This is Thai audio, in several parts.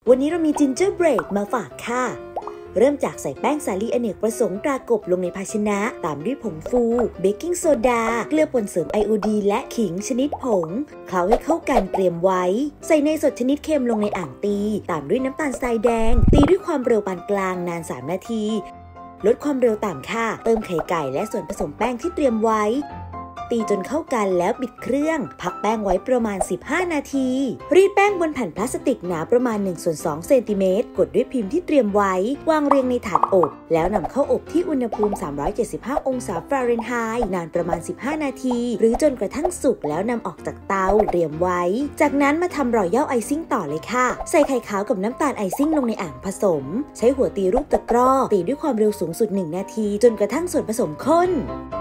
วันนี้เรามีจินเจอร์เบรดมาฝากค่ะเริ่มจากใส่แป้งสาลีอเนกประสงค์ตรากบลงในภาชนะตามด้วยผงฟูเบกกิ้งโซดาเกลือป่นเสริมไอโอดีนและขิงชนิดผงเคล้าให้เข้ากันเตรียมไว้ใส่เนยสดชนิดเค็มลงในอ่างตีตามด้วยน้ำตาลทรายแดงตีด้วยความเร็วปานกลางนาน3 นาทีลดความเร็วต่ำค่ะเติมไข่ไก่และส่วนผสมแป้งที่เตรียมไว้ตีจนเข้ากันแล้วปิดเครื่องพักแป้งไว้ประมาณ15 นาทีรีดแป้งบนแผ่นพลาสติกหนาประมาณ1/2 เซนติเมตรกดด้วยพิมพ์ที่เตรียมไว้วางเรียงในถาดอบแล้วนำเข้าอบที่อุณหภูมิ375 องศาฟาเรนไฮต์นานประมาณ15 นาทีหรือจนกระทั่งสุกแล้วนำออกจากเตาเตรียมไว้จากนั้นมาทำรอยัลไอซิ่งต่อเลยค่ะใส่ไข่ขาวกับน้ำตาลไอซิ่งลงในอ่างผสมใช้หัวตีรูปตะกร้อตีด้วยความเร็วสูงสุด1 นาทีจนกระทั่งส่วนผสมข้น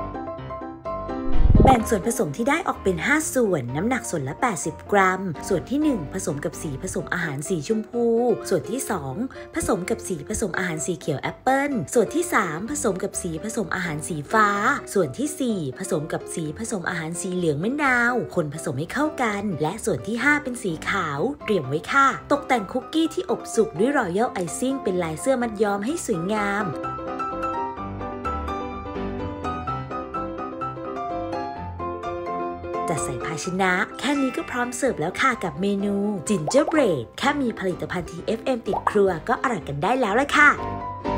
แบ่งส่วนผสมที่ได้ออกเป็น5 ส่วนน้ำหนักส่วนละ80 กรัมส่วนที่1ผสมกับสีผสมอาหารสีชมพูส่วนที่2ผสมกับสีผสมอาหารสีเขียวแอปเปิ้ลส่วนที่3ผสมกับสีผสมอาหารสีฟ้าส่วนที่4ผสมกับสีผสมอาหารสีเหลืองมะนาวคนผสมให้เข้ากันและส่วนที่5เป็นสีขาวเตรียมไว้ค่ะตกแต่งคุกกี้ที่อบสุกด้วยรอยัลไอซิ่งเป็นลายเสื้อมัดย้อมให้สวยงามจัดใส่ภาชนะแค่นี้ก็พร้อมเสิร์ฟแล้วค่ะกับเมนูจินเจอร์เบรดแค่มีผลิตภัณฑ์ TFM ติดครัวก็อร่อยกันได้แล้วล่ะค่ะ